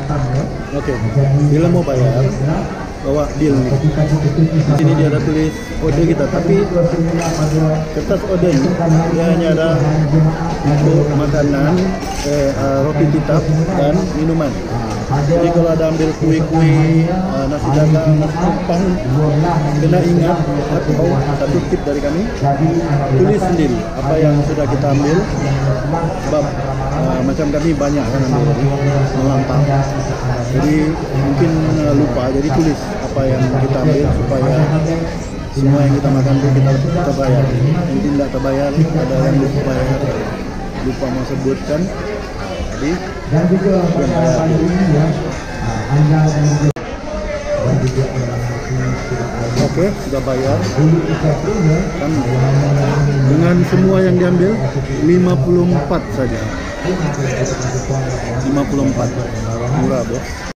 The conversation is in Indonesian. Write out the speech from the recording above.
Oke, bila mau bayar, bawa bill nih. Di sini dia ada tulis order kita, tapi kertas order ini dia hanya ada untuk makanan, roti titap dan minuman. Jadi kalau ada ambil kue-kue, nasi dagang, nasi tumpang, kena ingat atau satu tip dari kami, tulis sendiri apa yang sudah kita ambil. Sebab macam kami banyak kan ambil melantang, jadi mungkin lupa, jadi tulis apa yang kita ambil supaya semua yang kita makan itu kita terbayar. Mungkin tidak terbayar, ada yang lupa bayar, lupa mau sebutkan, jadi dan juga bayar. Oke, sudah bayar kan, dengan semua yang diambil 54 saja. 54 murah bos.